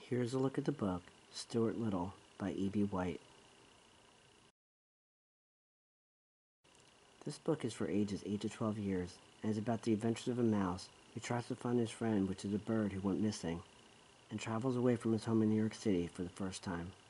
Here's a look at the book, Stuart Little, by E.B. White. This book is for ages 8 to 12 years, and is about the adventures of a mouse who tries to find his friend, which is a bird who went missing, and travels away from his home in New York City for the first time.